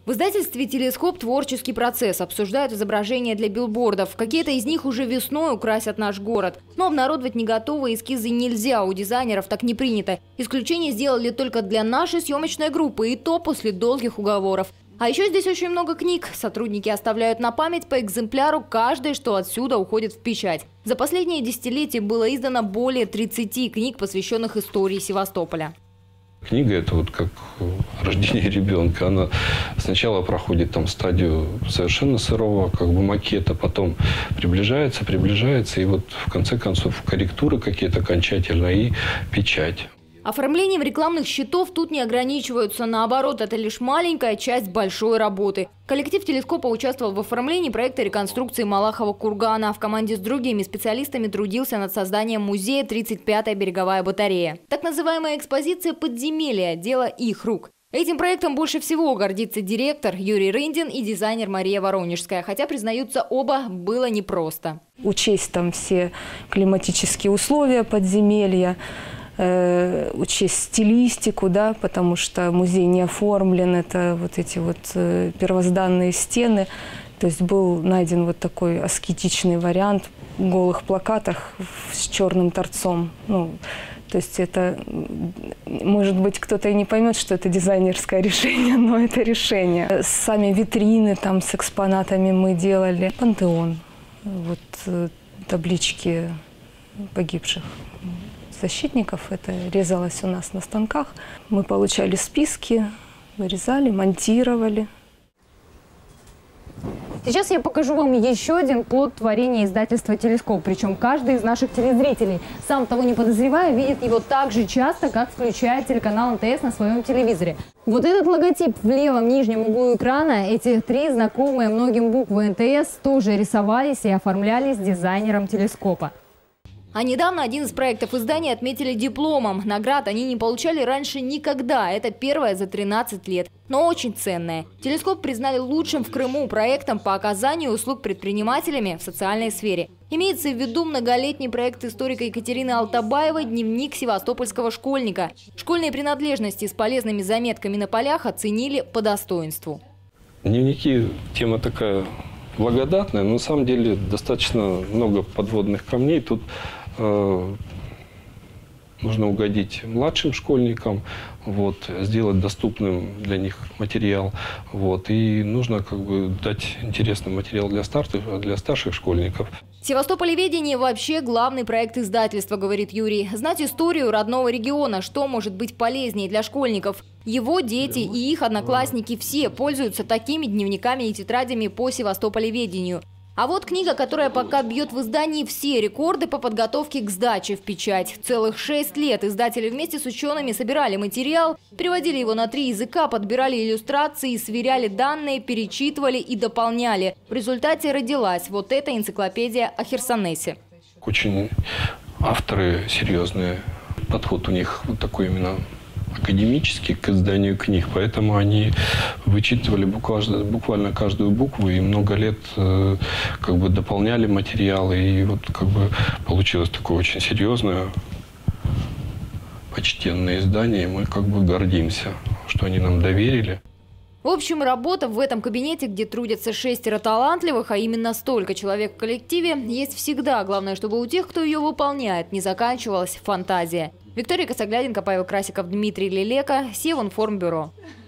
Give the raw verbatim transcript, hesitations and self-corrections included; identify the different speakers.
Speaker 1: В издательстве «Телескоп» творческий процесс. Обсуждают изображения для билбордов. Какие-то из них уже весной украсят наш город. Но обнародовать не готовые эскизы нельзя, у дизайнеров так не принято. Исключение сделали только для нашей съемочной группы, и то после долгих уговоров. А еще здесь очень много книг. Сотрудники оставляют на память по экземпляру каждой, что отсюда уходит в печать. За последние десятилетия было издано более тридцати книг, посвященных истории Севастополя.
Speaker 2: Книга – это вот как рождение ребенка. Она сначала проходит там стадию совершенно сырого как бы макета, потом приближается, приближается, и вот в конце концов корректуры какие-то окончательные и печать.
Speaker 1: Оформлением рекламных щитов тут не ограничиваются. Наоборот, это лишь маленькая часть большой работы. Коллектив «Телескопа» участвовал в оформлении проекта реконструкции Малахова кургана. В команде с другими специалистами трудился над созданием музея тридцать пятая береговая батарея. Так называемая экспозиция «Подземелья» – дело их рук. Этим проектом больше всего гордится директор Юрий Рындин и дизайнер Мария Воронежская. Хотя, признаются оба, было непросто.
Speaker 3: Учесть там все климатические условия подземелья, учесть стилистику, да, потому что музей не оформлен, это вот эти вот первозданные стены. То есть был найден вот такой аскетичный вариант в голых плакатах с черным торцом. Ну, то есть это, может быть, кто-то и не поймет, что это дизайнерское решение, но это решение. Сами витрины там с экспонатами мы делали. Пантеон, вот таблички погибших защитников, это резалось у нас на станках. Мы получали списки, вырезали, монтировали.
Speaker 1: Сейчас я покажу вам еще один плод творения издательства «Телескоп». Причем каждый из наших телезрителей, сам того не подозревая, видит его так же часто, как включает телеканал эн тэ эс на своем телевизоре. Вот этот логотип в левом нижнем углу экрана, эти три знакомые многим буквы эн тэ эс тоже рисовались и оформлялись дизайнером «Телескопа». А недавно один из проектов издания отметили дипломом. Наград они не получали раньше никогда. Это первое за тринадцать лет. Но очень ценное. «Телескоп» признали лучшим в Крыму проектом по оказанию услуг предпринимателями в социальной сфере. Имеется в виду многолетний проект историка Екатерины Алтабаевой «Дневник севастопольского школьника». Школьные принадлежности с полезными заметками на полях оценили по достоинству.
Speaker 2: Дневники – тема такая благодатная, но на самом деле достаточно много подводных камней. Тут э, нужно угодить младшим школьникам, вот, сделать доступным для них материал. Вот, и нужно как бы дать интересный материал для старших, для старших школьников.
Speaker 1: Севастополеведение вообще главный проект издательства, говорит Юрий. Знать историю родного региона, что может быть полезнее для школьников. Его дети и их одноклассники все пользуются такими дневниками и тетрадями по севастополеведению. А вот книга, которая пока бьет в издании все рекорды по подготовке к сдаче в печать. Целых шесть лет издатели вместе с учеными собирали материал, переводили его на три языка, подбирали иллюстрации, сверяли данные, перечитывали и дополняли. В результате родилась вот эта энциклопедия о Херсонесе.
Speaker 2: Очень авторы серьезные. Подход у них вот такой именно академический к изданию книг, поэтому они вычитывали буквально, буквально каждую букву и много лет э, как бы дополняли материалы, и вот как бы получилось такое очень серьезное, почтенное издание, и мы как бы гордимся, что они нам доверили.
Speaker 1: В общем, работа в этом кабинете, где трудятся шестеро талантливых, а именно столько человек в коллективе, есть всегда. Главное, чтобы у тех, кто ее выполняет, не заканчивалась фантазия. Виктория Косогляденко, Павел Красиков, Дмитрий Лелека, Севинформбюро.